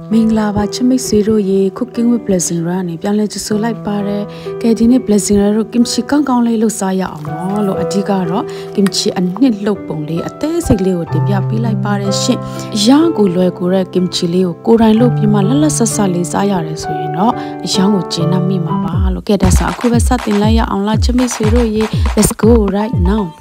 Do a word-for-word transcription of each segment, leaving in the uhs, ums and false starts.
Minglava chimney zero ye cooking with Blessingroi ni pian le so like pare ke di ni Blessingroi ro kimchi kang kang le lo sa ya aw lo adika ro kimchi a nit lop pong le a te sik le ko tin pya pi lai pare shin ya ko lwe ko re kimchi le ko ko dai lop pi ma la la sat sat le sa ya re so yin no a yang ko chin na mi ma ba lo ke da sa aku ba sa tin lai ya aw la chimney zero ye let's go right now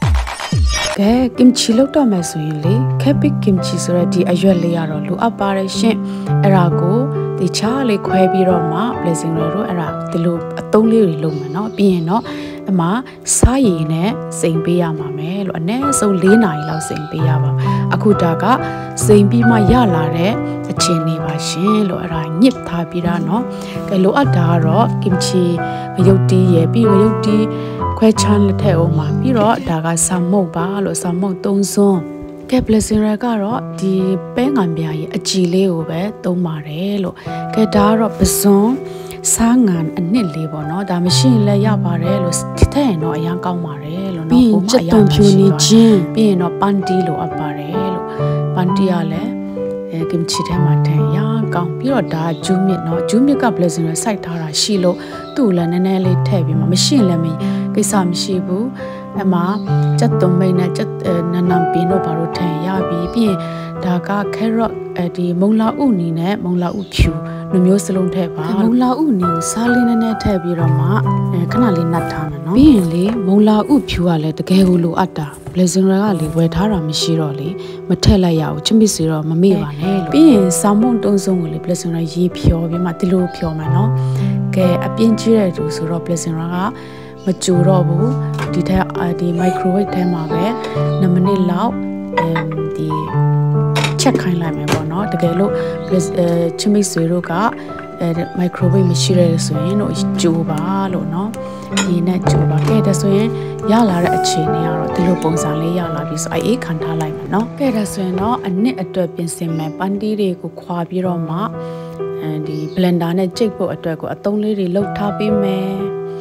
ke kimchi lok to me so yin le kepic kimchi so ra di a yet le ya ro lo up pare shin era ko di cha le khwe pi ro ma Blessingroi ro era di lo a tong le ri lo ma no pi yin no a ma sa yi ne sein pe ya ma me lo a ne so fourနာရီလောက်sein pe ya ba aku da ka sein pi ma ya la de a chin ne ba shin lo era nyip tha pi da no ke lo at da ro kimchi ngayuk ti ye pi ngayuk tiခွဲချမ်းလက်ထက်အောင်မှာပြီးတော့ဒါကဆာမုတ်ပါလို့ဆာမုတ်သုံးစွန်းကဲ Blessingroi ကတော့ဒီပဲငံပြားရဲ့အကြည်လေးကိုပဲသုံးပါတယ်လို့ကဲဒါကတော့ပစွန်းစားငံအနှစ်လေးပေါ့နော်ဒါမရှိရင်လည်းရပါတယ်လို့ထည့်ရင်တော့အရင်ကောင်းပါတယ်လို့နော်ပုံမှန်အရင်ဖြူနေချင်းပြီးရင်တော့ပန်တီလို့အပ်ပါတယ်လို့ပန်တီကလည်းအဲကင်ချီထဲမှာထည့်ရကောင်းပြီးတော့ဒါဂျူးမြစ်နော်ဂျူးမြစ်က Blessingroi စိုက်ထားတာရှိလို့သူ့လည်းနည်းနည်းလေးထည့်ပြီးမှမရှိရင်လည်းကိစ္စမရှိဘူးအမစက်သွန်မိတ်နဲ့စက်နနမ်ပင်တို့ဘာလို့ထည့်ရပြီးပြီးရင်ဒါက carrot အဲဒီမုံလာဥနီနဲ့မုံလာဥဖြူလိုမျိုးစလုံးထည့်ပါမုံလာဥနီစားလေးနည်းနည်းထည့်ပြီးတော့မှခဏလေးနတ်ထားမယ်နော်ပြီးရင်လေမုံလာဥဖြူကလည်းတကယ်ကိုလိုအပ်တာ Blessingroi ကလေဝယ်ထားတာမရှိတော့လေမထည့်လိုက်ရဘူးချစ်မစ်စီတော့မမေ့ပါနဲ့လို့ပြီးရင်ဆာမွန်တုံးစုံကိုလေ Blessingroi ရေးဖြောပြီးမှဒီလိုဖြောမယ်နော်ကဲအပြင်းကြီးတဲ့သူဆိုတော့ Blessingroi ကမကြိုတော့ဘူးဒီထက်ဒီ microwave ထဲမှာပဲtwoမိနစ်လောက်အဲဒီချက်ခိုင်းလိုက်မယ်ပေါ့နော်တကယ်လို့ချစ်မိတ်ဆွေတို့ကအဲ microwave မရှိရဆိုရင်တော့ကြိုပါလို့နော်ဒီနဲ့ကြိုပါကဲဒါဆိုရင်ရလာတဲ့အခြေအနေကတော့ဒီလိုပုံစံလေးရလာပြီဆိုအေးခံထားလိုက်မယ်နော်ကဲဒါဆိုရင်တော့အနစ်အတွက်ပြင်ဆင်မယ်ပန်တီးတွေကိုခွာပြီးတော့မှအဲဒီ blender နဲ့ကြိတ်ဖို့အတွက်ကိုအသုံးလေးတွေလှုပ်ထားပေးမယ်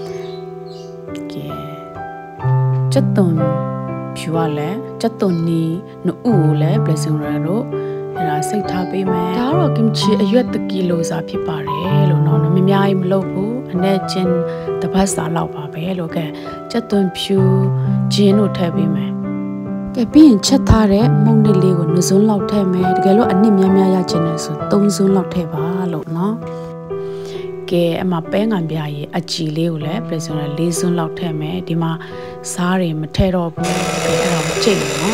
chất tuần phiêu lẽ chất tuần ni nó u lẽ Blessingroi rồi là xây tháp bên mẹ đó rồi kimchi ở dưới từ kilo ra phía bà rẻ rồi nó nó mềm nhai mà lâu bố anh ấy trên tập hát xả lọc bà bé rồi cái chất tuần phiêu trên nó tháp bên mẹ cái bên chất thà đấy mong đi liều nó xuống lọc tháp mẹ cái lúc anh ấy mềm nhai ra trên này xuống tông xuống lọc tháp bà rồi nó cái mà bé ngàn bia gì ở chỉ liều lẽ Blessingroi lấy xuống lọc tháp mẹ đi màစားရမထဲတော့ဘူးအဲ့ဒါကိုချိန်နော်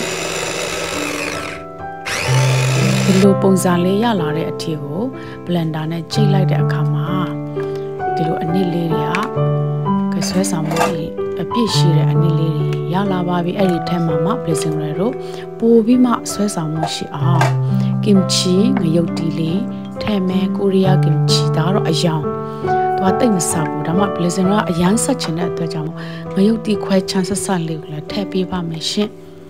ဒီလိုပုံစံလေးရလာတဲ့အထီကို blender နဲ့ချိန်လိုက်တဲ့အခါမှာဒီလိုအနည်းလေးတွေကဆွဲဆောင်မှုကြီးအပြည့်ရှိတဲ့အနည်းလေးတွေရလာပါပြီအဲ့ဒီထဲမှာမှ Blessingroi တို့ပို့ပြီးမှဆွဲဆောင်မှုရှိအောင် kimchi ငရုတ်တီလေးထဲမဲ့ကိုရီးယား kimchi ဒါတော့အယောင်တော့တိတ်မစားဘူးဒါမှ Blessingroi အရန်ဆက်ချင်တဲ့အတွက်ကြောင့်ငရုတ်တီခွဲချမ်းဆက်ဆက်လေးကိုလည်းထည့်ပေးပါမယ်ရှင်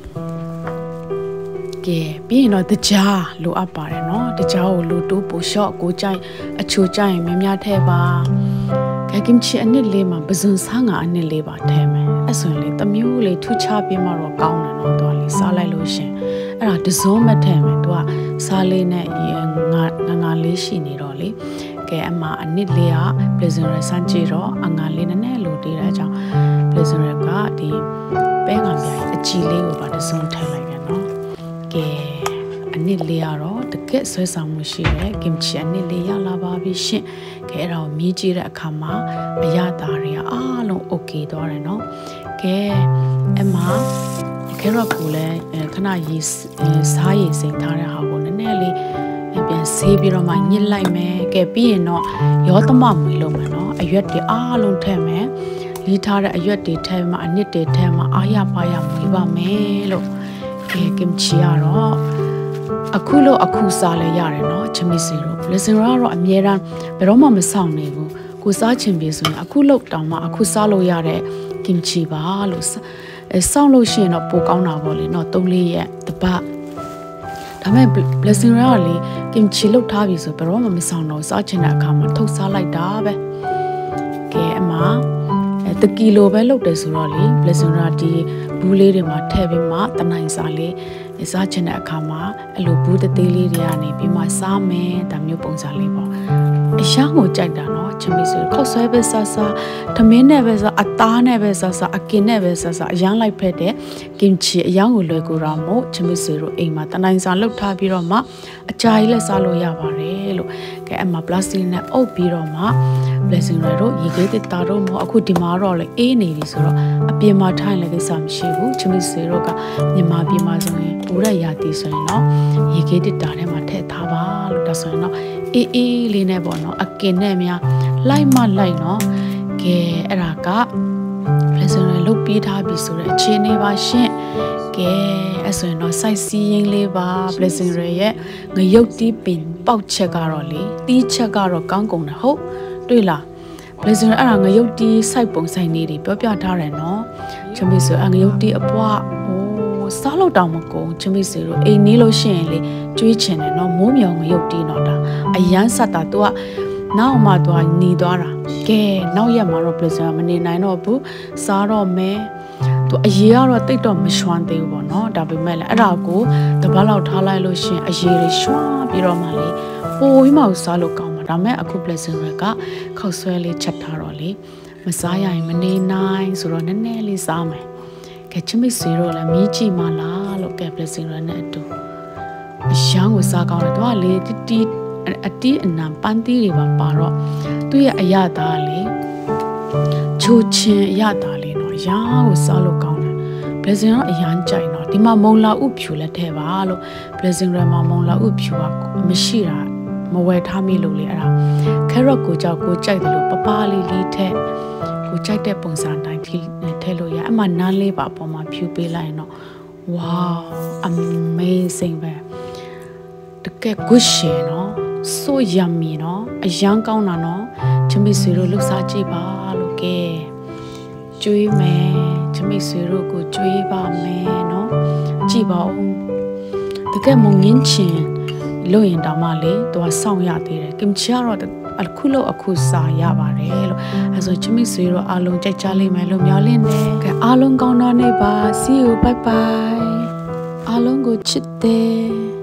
ကဲပြီးရင်တော့တကြားလိုအပ်ပါတယ်နော်တကြားကိုလိုတိုးပိုရှော့ကိုကြိုက်အချိုကြိုက်များများထည့်ပါကဲ kimchi အနစ်လေးမှာပဇွန်ဆားငါအနစ်လေးပါထည့်မယ်အဲ့ဆိုရင်လေတမျိုးလေးထူးခြားပြီးမှတော့ကောင်းတယ်နော်တော့လေးစားလိုက်လို့ရှင်အဲ့ဒါတစုံမထည့်မယ်သူကစားလေးနဲ့ငါငါငါလေးရှိနေတော့လေကဲအမအနစ်လေးက Blessingroi စမ်းကြည့်တော့အငါလေးနည်းနည်းလိုတည်တဲ့အကြောင်း Blessingroi ကဒီပဲငံပြားအကြည်လေးကိုပါတစုံထည့်လိုက်တယ်နော်ကဲအနစ်လေးကတော့တကက်ဆွဲဆောင်မှုရှိတဲ့ kimchi အနစ်လေးရလာပါပြီရှင်ကဲအဲ့ဒါကိုမြည်ကြည့်တဲ့အခါမှာအရသာတွေကအားလုံး okay သွားတယ်နော်ကဲအမcarrot ကိုလည်းခဏရေးစားရည်စိမ်ထားတဲ့ဟာကိုနည်းနည်းလေးပြန်ဆေးပြီးတော့မှညှစ်လိုက်မယ်ကဲပြီးရင်တော့ရောသမမွေလို့မယ်နော်အရွက်တွေအားလုံးထည့်မယ်လီးထားတဲ့အရွက်တွေထည့်မှအနစ်တွေထည့်မှအားရပါရမွေပါမယ်လို့ကဲ kimchi ကတော့အခုလို့အခုစားလဲရတယ်နော်ချမစ်စီတို့ Blessingroi ကတော့အမြဲတမ်းဘယ်တော့မှမဆောင်နေဘူးကိုစားချင်ပြီဆိုရင်အခုလို့တောင်မှအခုစားလို့ရတဲ့ kimchi ပါလို့အဲစောင့်လို့ရှိရင်တော့ပိုကောင်းတာပေါ့လေနော်သုံးလေးရက်တပတ်ဒါမဲ့ Blessingroi ကလေ kimchi လောက်ထားပြီဆိုဘယ်တော့မှမဆောင်တော့စားချင်တဲ့အခါမှာထုတ်စားလိုက်တာပဲကဲအမအဲတကီလိုပဲလောက်တယ်ဆိုတော့လေ Blessingroi ဒီဘူးလေးတွေမှာထည့်ပြီးမှတနိုင်စားလေးစားချင်တဲ့အခါမှာအလိုဘူးတသေးလေးတွေကနေပြီးမှစားမယ်ဒါမျိုးပုံစံလေးပေါ့အရန်ကိုကြိုက်တာနော်ချမီဆွေခောက်ဆွဲပဲဆဆထမင်းနဲ့ပဲဆအသားနဲ့ပဲဆဆအကင်နဲ့ပဲဆဆအရန်လိုက်ဖက်တဲ့ကင်ချီအရန်ကိုလွယ်ကူတာမို့ချမီဆွေတို့အိမ်မှာတနိုင်စာလှုပ်ထားပြီးတော့မှအကြာကြီးလက်စားလို့ရပါတယ်လို့ကဲအမပလတ်စတစ်နဲ့အုပ်ပြီးတော့မှ Blessingroi တို့ရေခဲတစ်တာတို့မို့အခုဒီမှာတော့လေအေးနေပြီဆိုတော့အပြင်မှာထိုင်လည်းကိစ္စမရှိဘူးချမီဆွေတို့ကမြန်မာပြည်မှာဆိုရင်ပူရက်ရာတီဆိုရင်တော့ရေခဲတစ်တာထဲမှာထည့်ထားပါလို့ဒါဆိုရင်တော့အေးအေးလေးနဲ့ပေါ့နော်အကင်နဲ့များလိုက်မလိုက်နော်ကဲအဲ့ဒါက Blessingroi လုတ်ပြီးထားပြီဆိုတဲ့အခြေအနေပါရှင့်ကဲအဲ့ဆိုရင်တော့ site စီးရင်လေးပါ Blessingroi ရဲ့ငရုတ်တီးပင်ပေါက်ချက်ကတော့လေတီးချက်ကတော့ကောင်းကုန်တယ်ဟုတ်တွေ့လား Blessingroi အဲ့ဒါငရုတ်တီး site ပုံဆိုင်နေတွေပြောပြထားတယ်နော်ချမီဆိုအငရုတ်တီးအပွားအိုးစားလို့တောင်မကုန်ချမီဆိုတို့အိမ်နေလို့ရှိရင်လေကျွေးချင်တယ်နော်မိုးမြောင်ငရုတ်တီးတော့ဒါအရန်ဆက်တာ तू ကနောက်မှသွားနေသွားတာကဲနောက်ရက်မှာတော့ Blessingroi မနေနိုင်တော့ဘူးစားတော့မယ်သူအရေးကတော့တိတ်တော့မရွှမ်းသေးဘူးပေါ့နော်ဒါပေမဲ့လည်းအဲ့ဒါကိုတပတ်လောက်ထားလိုက်လို့ရှင်အရေးတွေရွှမ်းပြီးတော့မှလေပိုပြီးမှစားလို့ကောင်းမှာဒါမဲ့အခု Blessingroi ကခောက်ဆွဲလေးချက်ထားတော့လေမစားရရင်မနေနိုင်ဆိုတော့နည်းနည်းလေးစားမယ်ကဲချမစ်ဆွေတော့လည်းမီးကြည့်မှလားလို့ကဲ Blessingroi နဲ့အတူအရန်ကိုစားကောင်းတယ်သူကလေတီတီအတီးအနံပန်းတီးတွေပါပါတော့သူ့ရဲ့အရသာလေချိုချင်းအရသာလေးနော်ရာကိုစားလို့ကောင်းတယ် Blessingroi အရန်ကြိုက်တော့ဒီမှာမုံလာဥဖြူလက်ထဲပါလို့ Blessingroi မှာမုံလာဥဖြူကမရှိတာမဝယ်ထားမိလို့လေအဲ့ဒါခက်ရော့ကိုကြောက်ကိုကြိုက်တယ်လို့ပပလေးလေးထက်ကိုကြိုက်တဲ့ပုံစံတိုင်းထည့်လို့ရအမှနန်းလေးပါအပေါ်မှာဖြူပေးလိုက်ရင်တော့ wow amazing ပဲတကယ် good share နော် so yummy နော်အရန်ကောင်းတာနော်ချမစ်ဆွေတို့လှူစားကြည့်ပါလို့ကဲကျွေးမယ်ချမစ်ဆွေတို့ကိုကျွေးပါမယ်နော်ကြည့်ပါဦးတကယ်မုံငင်းချင်လို့ရင်တောင်မှလေသူကစောင့်ရသေးတယ်ကင်ချီကတော့အခုလို့အခုစားရပါတယ်လို့အဲဆိုချမစ်ဆွေတို့အားလုံးကြိုက်ကြလိမ့်မယ်လို့မျှော်လင့်နေကဲအားလုံးကောင်းတော့နေပါ see you bye bye အားလုံးကိုချစ်တယ်